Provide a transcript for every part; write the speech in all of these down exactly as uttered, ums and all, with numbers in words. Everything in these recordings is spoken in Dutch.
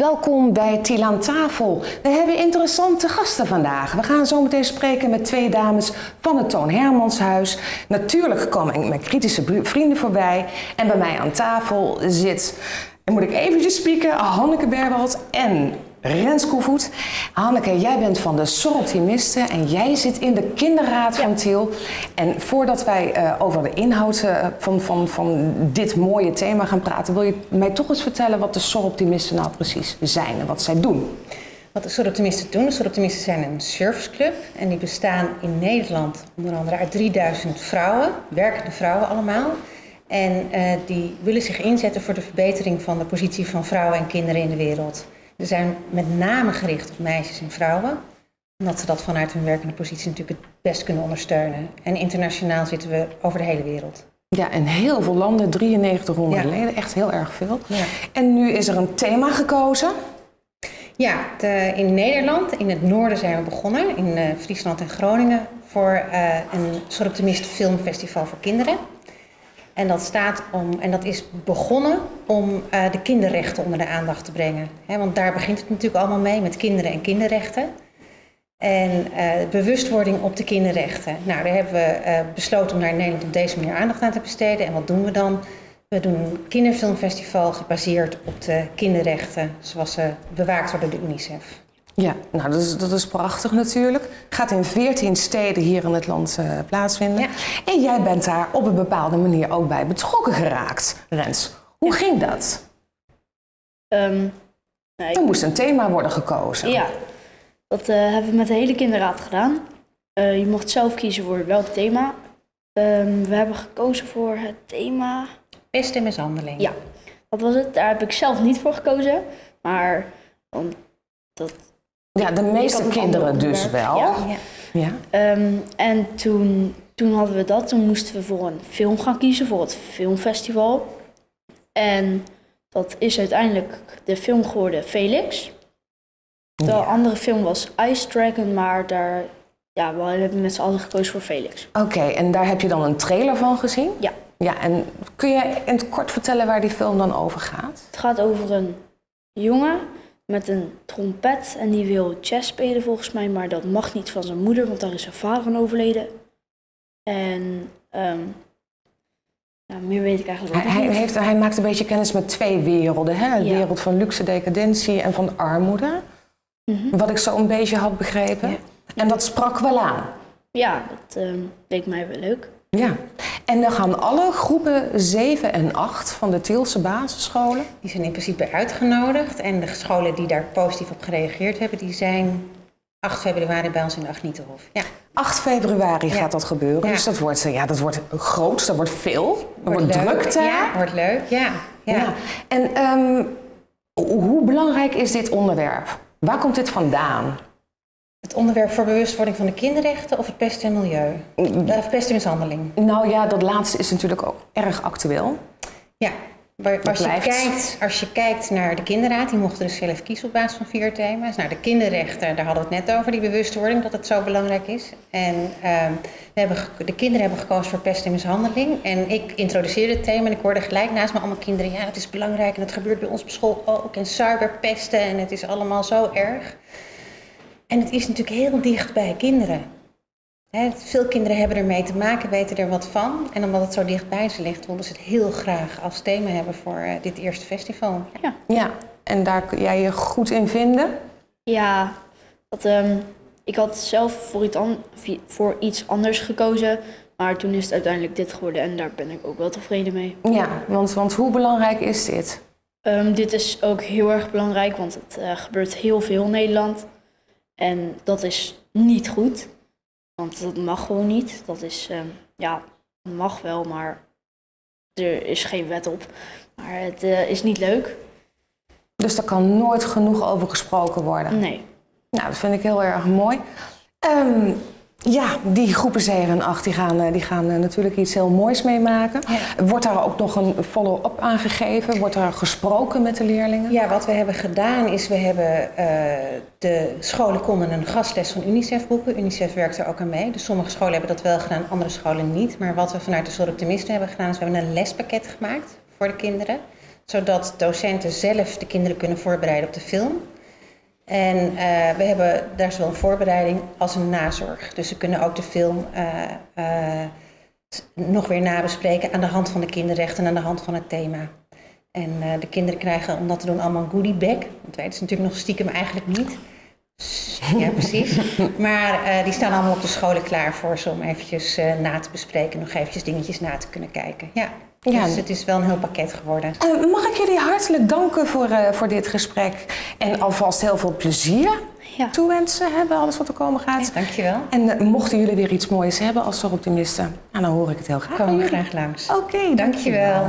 welkom bij Til aan tafel. We hebben interessante gasten vandaag. We gaan zo meteen spreken met twee dames van het Toon Hermanshuis. Natuurlijk komen mijn kritische vrienden voorbij. En bij mij aan tafel zit, en moet ik eventjes spieken, Hanneke Berwald en Rens Koevoet. Hanneke, jij bent van de Soroptimisten en jij zit in de kinderraad van Til. En voordat wij uh, over de inhoud uh, van, van, van dit mooie thema gaan praten, wil je mij toch eens vertellen wat de Soroptimisten nou precies zijn en wat zij doen? Wat de Soroptimisten doen? De Soroptimisten zijn een serviceclub en die bestaan in Nederland onder andere uit drieduizend vrouwen, werkende vrouwen allemaal. En uh, die willen zich inzetten voor de verbetering van de positie van vrouwen en kinderen in de wereld. Ze zijn met name gericht op meisjes en vrouwen, omdat ze dat vanuit hun werkende positie natuurlijk het best kunnen ondersteunen. En internationaal zitten we over de hele wereld. Ja, in heel veel landen, drieënnegentighonderd ja. leden, echt heel erg veel. Ja. En nu is er een thema gekozen. Ja, de, in Nederland, in het noorden zijn we begonnen, in uh, Friesland en Groningen, voor uh, een Soroptimist Filmfestival voor kinderen. En dat, staat om, en dat is begonnen om uh, de kinderrechten onder de aandacht te brengen. He, want daar begint het natuurlijk allemaal mee, met kinderen en kinderrechten. En uh, bewustwording op de kinderrechten. Nou, daar hebben we uh, besloten om daar in Nederland op deze manier aandacht aan te besteden. En wat doen we dan? We doen een kinderfilmfestival gebaseerd op de kinderrechten, zoals ze bewaakt worden door de UNICEF. Ja, nou dat is, dat is prachtig natuurlijk. Gaat in veertien steden hier in het land uh, plaatsvinden. Ja. En jij bent daar op een bepaalde manier ook bij betrokken geraakt, Rens. Hoe ja. ging dat? Um, nee, er moest een thema worden gekozen. Ja, dat uh, hebben we met de hele kinderraad gedaan. Uh, je mocht zelf kiezen voor welk thema. Um, we hebben gekozen voor het thema... Pest en mishandeling. Ja, dat was het. Daar heb ik zelf niet voor gekozen. Maar want dat... Ja, de meeste kinderen dus wel. Ja. Ja. Ja. Um, en toen, toen hadden we dat. Toen moesten we voor een film gaan kiezen, voor het filmfestival. En dat is uiteindelijk de film geworden Felix. De ja. andere film was Ice Dragon, maar daar, ja, we hebben met z'n allen gekozen voor Felix. Oké, okay, en daar heb je dan een trailer van gezien? Ja. Ja, en kun je in het kort vertellen waar die film dan over gaat? Het gaat over een jongen met een trompet en die wil jazz spelen volgens mij, maar dat mag niet van zijn moeder, want daar is zijn vader van overleden. En um, ja, meer weet ik eigenlijk hij, niet. Hij, heeft, hij maakt een beetje kennis met twee werelden, hè? De ja. wereld van luxe decadentie en van armoede. Mm-hmm. Wat ik zo een beetje had begrepen. Ja. En dat sprak wel aan. Ja, dat um, leek mij wel leuk. Ja, en dan gaan alle groepen zeven en acht van de Tilse basisscholen. Die zijn in principe uitgenodigd en de scholen die daar positief op gereageerd hebben, die zijn acht februari bij ons in de Agnietenhof. Ja. acht februari gaat ja. dat gebeuren, ja. dus dat wordt, ja, dat wordt groot, dat wordt veel, er wordt, wordt druk daar. Ja, wordt leuk, ja. ja. ja. En um, hoe belangrijk is dit onderwerp? Waar komt dit vandaan? Het onderwerp voor bewustwording van de kinderrechten of het pest en milieu? Of pest en mishandeling? Nou ja, dat laatste is natuurlijk ook erg actueel. Ja, maar als je, kijkt, als je kijkt naar de kinderraad, die mochten dus zelf kiezen op basis van vier thema's. Nou, de kinderrechten, daar hadden we het net over, die bewustwording, dat het zo belangrijk is. En uh, we hebben, de kinderen hebben gekozen voor pest en mishandeling. En ik introduceerde het thema en ik hoorde gelijk naast me allemaal kinderen, ja, dat is belangrijk en dat gebeurt bij ons op school ook. En cyberpesten en het is allemaal zo erg. En het is natuurlijk heel dicht bij kinderen. He, veel kinderen hebben ermee te maken, weten er wat van. En omdat het zo dicht bij ze ligt, wilden ze het heel graag als thema hebben voor uh, dit eerste festival. Ja. ja, en daar kun jij je goed in vinden? Ja, dat, um, ik had zelf voor iets, an- voor iets anders gekozen. Maar toen is het uiteindelijk dit geworden en daar ben ik ook wel tevreden mee. Ja, want, want hoe belangrijk is dit? Um, dit is ook heel erg belangrijk, want het uh, gebeurt heel veel in Nederland. En dat is niet goed, want dat mag gewoon niet. Dat is, uh, ja, mag wel, maar er is geen wet op. Maar het uh, is niet leuk. Dus daar kan nooit genoeg over gesproken worden? Nee. Nou, dat vind ik heel erg mooi. Um, ja, die groepen zeven en acht die gaan, die gaan natuurlijk iets heel moois meemaken. Ja. Wordt daar ook nog een follow-up aangegeven? Wordt daar gesproken met de leerlingen? Ja, wat we hebben gedaan is, we hebben uh, de scholen konden een gastles van UNICEF boeken. UNICEF werkt er ook aan mee. Dus sommige scholen hebben dat wel gedaan, andere scholen niet. Maar wat we vanuit de Soroptimisten hebben gedaan is, we hebben een lespakket gemaakt voor de kinderen. zodat docenten zelf de kinderen kunnen voorbereiden op de film. En uh, we hebben daar zowel een voorbereiding als een nazorg. Dus ze kunnen ook de film uh, uh, nog weer nabespreken aan de hand van de kinderrechten en aan de hand van het thema. En uh, de kinderen krijgen om dat te doen allemaal een goodie bag. Dat weten ze natuurlijk nog stiekem eigenlijk niet. Ja, precies. Maar uh, die staan allemaal op de scholen klaar voor ze om eventjes uh, na te bespreken. Nog eventjes dingetjes na te kunnen kijken. Ja. Ja, dus het is wel een heel pakket geworden. Uh, mag ik jullie hartelijk danken voor, uh, voor dit gesprek. En alvast heel veel plezier ja. toewensen hebben, alles wat er komen gaat. Ja, dankjewel. En uh, mochten jullie weer iets moois hebben als Soroptimisten, nou, dan hoor ik het heel graag. Kom je graag langs. Oké, okay, dankjewel. dankjewel.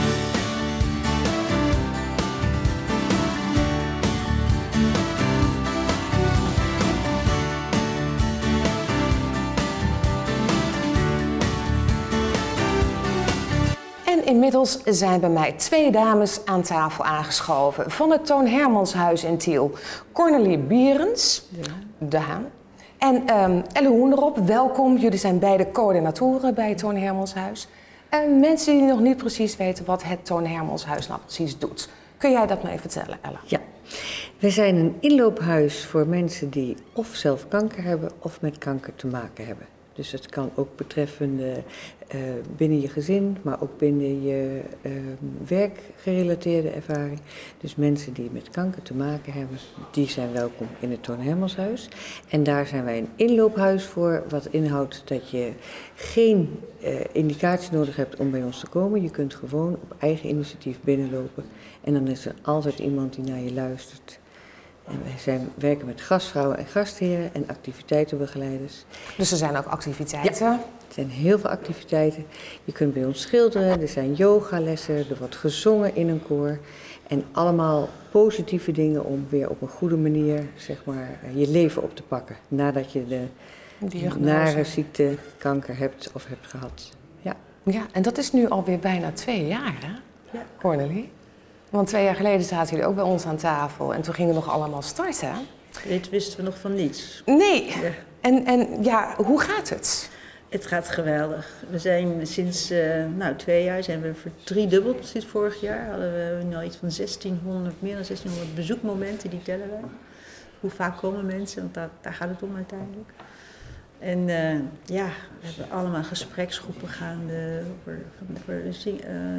Inmiddels zijn bij mij twee dames aan tafel aangeschoven van het Toon Hermanshuis in Tiel. Cornelie Bierens, ja. de Haan, en um, Elle Hoenderop, welkom. Jullie zijn beide coördinatoren bij het Toon Hermanshuis. En mensen die nog niet precies weten wat het Toon Hermanshuis nou precies doet. Kun jij dat maar even vertellen, Elle? Ja, we zijn een inloophuis voor mensen die of zelf kanker hebben of met kanker te maken hebben. Dus het kan ook betreffen uh, binnen je gezin, maar ook binnen je uh, werkgerelateerde ervaring. Dus mensen die met kanker te maken hebben, die zijn welkom in het Toon Hermanshuis. En daar zijn wij een inloophuis voor, wat inhoudt dat je geen uh, indicatie nodig hebt om bij ons te komen. Je kunt gewoon op eigen initiatief binnenlopen en dan is er altijd iemand die naar je luistert. En wij zijn, werken met gastvrouwen en gastheren en activiteitenbegeleiders. Dus er zijn ook activiteiten? Ja, er zijn heel veel activiteiten. Je kunt bij ons schilderen, er zijn yogalessen, er wordt gezongen in een koor. En allemaal positieve dingen om weer op een goede manier, zeg maar, je leven op te pakken. Nadat je de nare ziekte, kanker hebt of hebt gehad. Ja. Ja, en dat is nu alweer bijna twee jaar, hè, ja. Cornelie? Want twee jaar geleden zaten jullie ook bij ons aan tafel en toen gingen we nog allemaal starten. Dit wisten we nog van niets. Nee. Ja. En, en ja, hoe gaat het? Het gaat geweldig. We zijn sinds uh, nou, twee jaar zijn we verdriedubbeld. Sinds vorig jaar hadden we nou iets van zestienhonderd, meer dan zestienhonderd bezoekmomenten, die tellen wij. Hoe vaak komen mensen, want daar, daar gaat het om uiteindelijk. En uh, ja, we hebben allemaal gespreksgroepen gaande voor, voor, uh,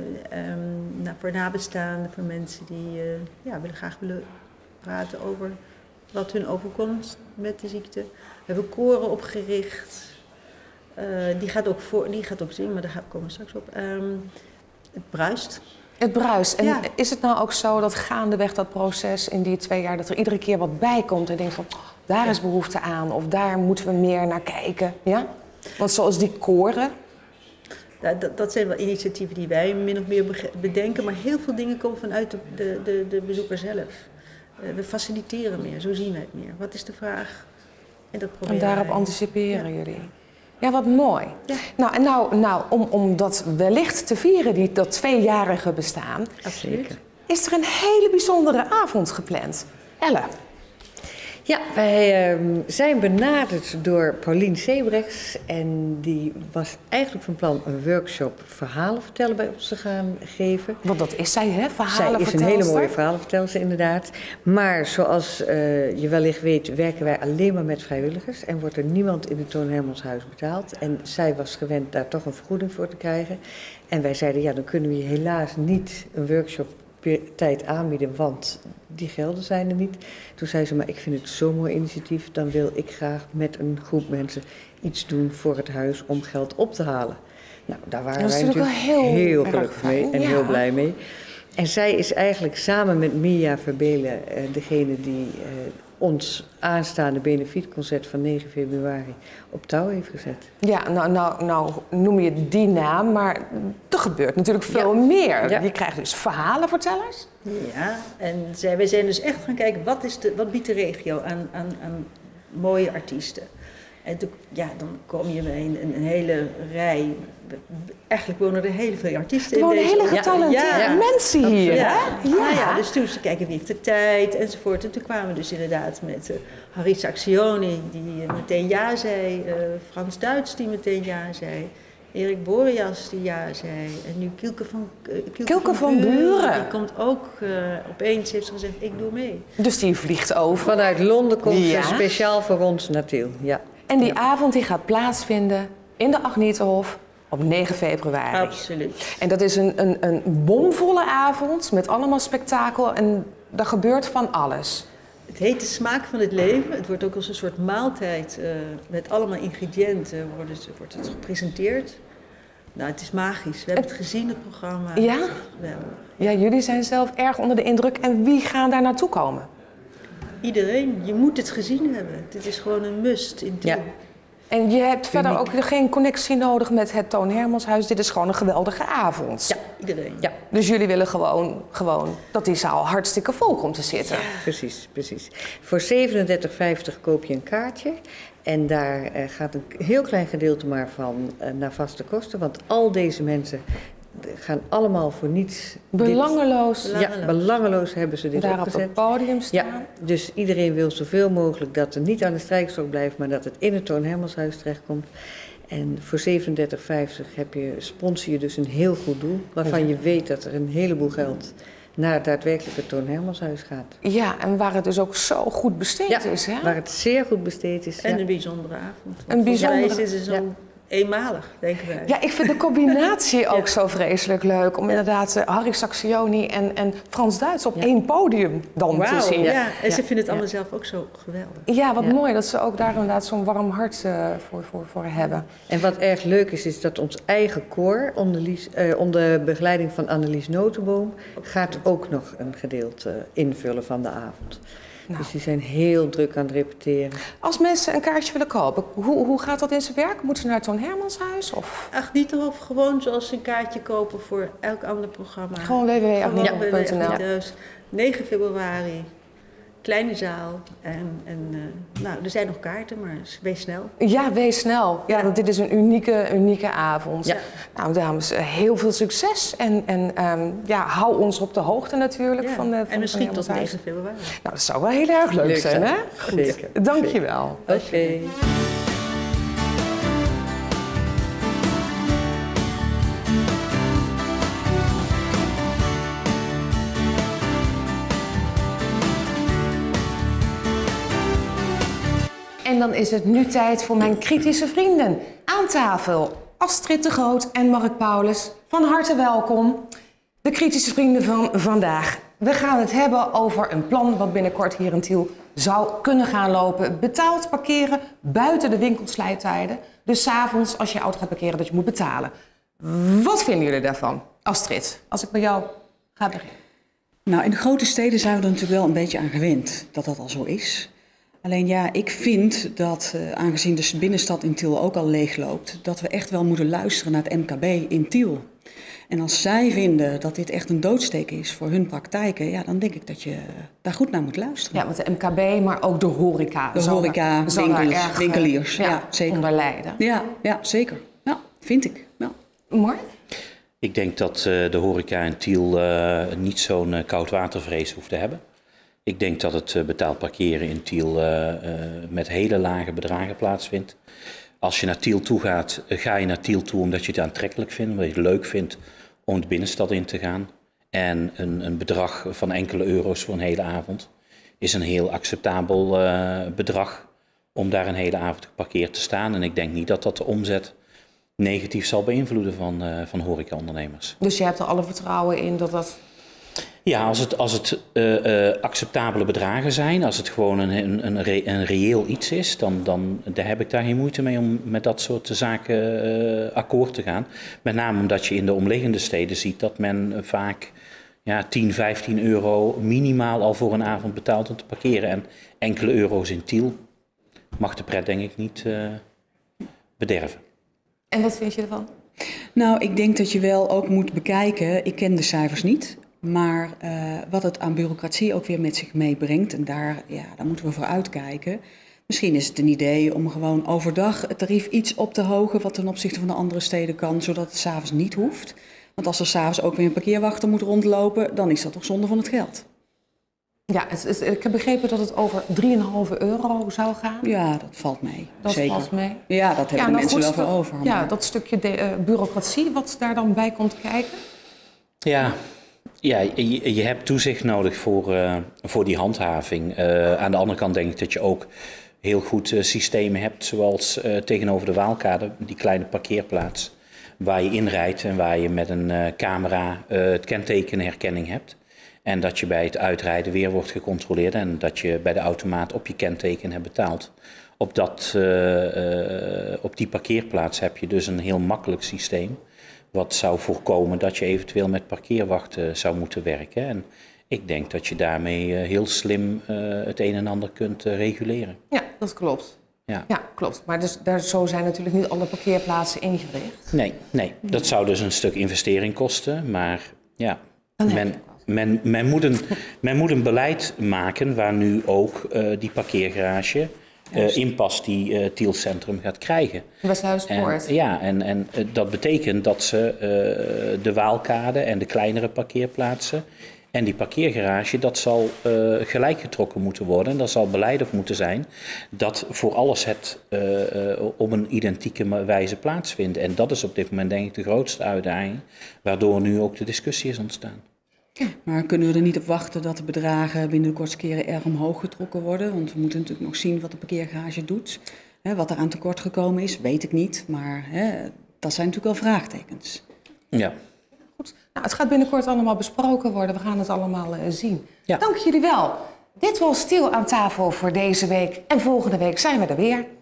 um, nou, voor nabestaanden, voor mensen die uh, ja, willen graag willen praten over wat hun overkomt met de ziekte. We hebben koren opgericht, uh, die, gaat ook voor, die gaat ook zingen, maar daar komen we straks op. Um, het bruist. Het bruist. En ja. is het nou ook zo dat gaandeweg dat proces in die twee jaar, dat er iedere keer wat bij komt en denkt van, oh, daar is behoefte aan of daar moeten we meer naar kijken, ja? Want zoals die koren. Ja, dat, dat zijn wel initiatieven die wij min of meer bedenken, maar heel veel dingen komen vanuit de, de, de, de bezoeker zelf. Uh, we faciliteren meer, zo zien wij het meer. Wat is de vraag? En, dat en daarop wij. anticiperen ja. jullie. Ja, wat mooi. Ja. Nou, en nou, nou om, om dat wellicht te vieren, die, dat tweejarige bestaan, absoluut, is er een hele bijzondere avond gepland. Elle. Ja, wij uh, zijn benaderd door Paulien Sebrechts en die was eigenlijk van plan een workshop verhalen vertellen bij ons te gaan geven. Want dat is zij, hè? Verhalen Zij is een hele mooie verhalenvertelster, inderdaad. Maar zoals uh, je wellicht weet, werken wij alleen maar met vrijwilligers en wordt er niemand in het Toon Hermanshuis betaald. En zij was gewend daar toch een vergoeding voor te krijgen. En wij zeiden, ja, dan kunnen we je helaas niet een workshop per tijd aanbieden, want die gelden zijn er niet. Toen zei ze, maar ik vind het zo'n mooi initiatief, dan wil ik graag met een groep mensen iets doen voor het huis om geld op te halen. Nou, daar waren wij natuurlijk heel, heel gelukkig mee en ja. heel blij mee. En zij is eigenlijk samen met Mia Verbelen uh, degene die uh, ons aanstaande benefietconcert van negen februari op touw heeft gezet. Ja, nou, nou, nou noem je die naam, maar er gebeurt natuurlijk veel ja. meer. Ja. Je krijgt dus verhalenvertellers. Ja, en zij, wij zijn dus echt gaan kijken, wat, is de, wat biedt de regio aan, aan, aan mooie artiesten? En toen, ja, dan kom je bij een, een hele rij. Eigenlijk wonen er heel veel artiesten in deze. Er wonen hele getalenteerde ja, ja. mensen hier. Ja. Hè? Ja. Ja, ja, dus toen ze kijken wie heeft de tijd enzovoort. En toen kwamen we dus inderdaad met uh, Harry Saxioni die uh, meteen ja zei. Uh, Frans Duits die meteen ja zei. Erik Boreas die ja zei. En nu Kielke van, uh, Kielke Kielke van Buren. Die komt ook uh, opeens, heeft ze gezegd, ik doe mee. Dus die vliegt over. Vanuit Londen komt Ja. ze speciaal voor ons naar Tiel. Ja. En die Ja. avond die gaat plaatsvinden in de Agnietenhof op negen februari. Absoluut. En dat is een, een, een bomvolle avond met allemaal spektakel en er gebeurt van alles. Het heet de smaak van het leven. Het wordt ook als een soort maaltijd uh, met allemaal ingrediënten wordt het, wordt het gepresenteerd. Nou, het is magisch. We hebben het gezien, het programma. Ja? Het is echt geweldig. Ja, jullie zijn zelf erg onder de indruk. En wie gaan daar naartoe komen? Iedereen, je moet het gezien hebben. Dit is gewoon een must in Tiel. Ja. En je hebt verder ook geen connectie nodig met het Toon Hermanshuis. Dit is gewoon een geweldige avond. Ja, iedereen. Ja. Dus jullie willen gewoon, gewoon dat die zaal hartstikke vol komt te zitten. Precies, precies. Voor zevenendertig vijftig koop je een kaartje. En daar uh, gaat een heel klein gedeelte maar van uh, naar vaste kosten. Want al deze mensen gaan allemaal voor niets... Belangeloos. Dit, ja, belangeloos hebben ze dit Daar op opgezet. het podium staan. Ja, dus iedereen wil zoveel mogelijk dat er niet aan de strijkstok blijft, maar dat het in het Toon Hermanshuis terechtkomt. En voor zevenendertig vijftig heb je, sponsor je dus een heel goed doel, waarvan je weet dat er een heleboel geld naar het daadwerkelijke Toon Hermanshuis gaat. Ja, en waar het dus ook zo goed besteed Ja, is, hè? waar het zeer goed besteed is. En ja. een bijzondere avond. Een bijzondere- Volgens mij is het zo Ja. eenmalig, denken wij. Ja, ik vind de combinatie ook Ja. zo vreselijk leuk. Om inderdaad uh, Harry Saxioni en, en Frans Duits op Ja. één podium dan Wauw, te zien. ja. Ja, En ze Ja. vinden het allemaal Ja. zelf ook zo geweldig. wat Ja. mooi dat ze ook daar inderdaad zo'n warm hart uh, voor, voor, voor hebben. En wat erg leuk is, is dat ons eigen koor, onder, Lies, eh, onder begeleiding van Annelies Notenboom, gaat ook nog een gedeelte uh, invullen van de avond. Nou. Dus die zijn heel druk aan het repeteren. Als mensen een kaartje willen kopen, hoe, hoe gaat dat in zijn werk? Moeten ze naar het Toon Hermanshuis? Of Ach, niet of gewoon zoals ze een kaartje kopen voor elk ander programma. gewoon w w w punt agnietenhof punt n l? Gewoon negen februari, kleine zaal. En, en uh, nou, er zijn nog kaarten, maar wees snel. Ja, wees snel. Ja, want dit is een unieke, unieke avond. Ja. Nou, dames, uh, heel veel succes. En, en um, ja, hou ons op de hoogte natuurlijk. Ja. Van de, van en misschien het tot Hermanshuis. negen februari. Nou, dat zou wel heel erg leuk, Leuk zijn, zijn. hè? Zeker. Dank je wel. Oké. En dan is het nu tijd voor mijn kritische vrienden. Aan tafel Astrid de Groot en Mark Paulus. Van harte welkom. De kritische vrienden van vandaag. We gaan het hebben over een plan wat binnenkort hier in Tiel zou kunnen gaan lopen. Betaald parkeren buiten de winkelsluittijden. Dus 's avonds als je auto gaat parkeren dat je moet betalen. Wat vinden jullie daarvan? Astrid, als ik bij jou ga beginnen. Nou, in de grote steden zijn we er natuurlijk wel een beetje aan gewend dat dat al zo is. Alleen ja, ik vind dat, uh, aangezien de binnenstad in Tiel ook al leegloopt, dat we echt wel moeten luisteren naar het M K B in Tiel. En als zij vinden dat dit echt een doodsteek is voor hun praktijken, ja, dan denk ik dat je daar goed naar moet luisteren. Ja, want de M K B, maar ook de horeca. De zal horeca, er- zal er winkels, erg, winkeliers, ja, ja, zeker. onder lijden. Ja, ja, zeker. Ja, vind ik. Ja. Mark? Ik denk dat uh, de horeca in Tiel uh, niet zo'n uh, koudwatervrees hoeft te hebben. Ik denk dat het uh, betaald parkeren in Tiel uh, uh, met hele lage bedragen plaatsvindt. Als je naar Tiel toe gaat, uh, ga je naar Tiel toe omdat je het aantrekkelijk vindt, omdat je het leuk vindt om de binnenstad in te gaan. En een, een bedrag van enkele euro's voor een hele avond is een heel acceptabel uh, bedrag om daar een hele avond geparkeerd te staan. En ik denk niet dat dat de omzet negatief zal beïnvloeden van, uh, van horecaondernemers. Dus je hebt er alle vertrouwen in dat dat... Ja, als het, als het uh, uh, acceptabele bedragen zijn, als het gewoon een, een, een, re, een reëel iets is, dan, dan daar heb ik daar geen moeite mee om met dat soort zaken uh, akkoord te gaan. Met name omdat je in de omliggende steden ziet dat men vaak ja, tien, vijftien euro minimaal al voor een avond betaalt om te parkeren. En enkele euro's in Tiel mag de pret denk ik niet uh, bederven. En wat vind je ervan? Nou, ik denk dat je wel ook moet bekijken, ik ken de cijfers niet, maar uh, wat het aan bureaucratie ook weer met zich meebrengt. En daar, ja, daar moeten we voor uitkijken. Misschien is het een idee om gewoon overdag het tarief iets op te hogen wat ten opzichte van de andere steden kan, zodat het 's avonds niet hoeft. Want als er 's avonds ook weer een parkeerwachter moet rondlopen, dan is dat toch zonde van het geld. Ja, het, het, ik heb begrepen dat het over drie komma vijf euro zou gaan. Ja, dat valt mee. Dat Zeker. valt mee. Ja, dat hebben Ja, de nou mensen goed, wel voor dat- over. Ja, maar- dat stukje de, uh, bureaucratie wat daar dan bij komt kijken. Ja, ja je, je hebt toezicht nodig voor, uh, voor die handhaving. Uh, aan de andere kant denk ik dat je ook heel goed uh, systemen hebt, zoals uh, tegenover de Waalkade, die kleine parkeerplaats, waar je inrijdt en waar je met een uh, camera uh, het kentekenherkenning hebt. En dat je bij het uitrijden weer wordt gecontroleerd en dat je bij de automaat op je kenteken hebt betaald. Op, dat, uh, uh, op die parkeerplaats heb je dus een heel makkelijk systeem. Wat zou voorkomen dat je eventueel met parkeerwachten zou moeten werken. En ik denk dat je daarmee uh, heel slim uh, het een en ander kunt uh, reguleren. Ja, dat klopt. Ja, Ja, klopt. Maar dus, daar, zo zijn natuurlijk niet alle parkeerplaatsen ingericht. nee, nee, dat zou dus een stuk investering kosten. Maar ja, men, men, men, moet een, men moet een beleid maken waar nu ook uh, die parkeergarage uh, in past die uh, Tielcentrum gaat krijgen. Westhuispoort. En, ja, en, en uh, dat betekent dat ze uh, de Waalkade en de kleinere parkeerplaatsen en die parkeergarage, dat zal uh, gelijk getrokken moeten worden. En dat zal beleid op moeten zijn dat voor alles het uh, uh, op een identieke wijze plaatsvindt. En dat is op dit moment denk ik de grootste uitdaging, waardoor nu ook de discussie is ontstaan. Maar kunnen we er niet op wachten dat de bedragen binnen de kortste keren erg omhoog getrokken worden? Want we moeten natuurlijk nog zien wat de parkeergarage doet. He, wat er aan tekort gekomen is, weet ik niet. Maar he, dat zijn natuurlijk wel vraagtekens. Ja. Goed. Nou, het gaat binnenkort allemaal besproken worden. We gaan het allemaal uh, zien. Ja. Dank jullie wel. Dit was Tiel aan tafel voor deze week. En volgende week zijn we er weer.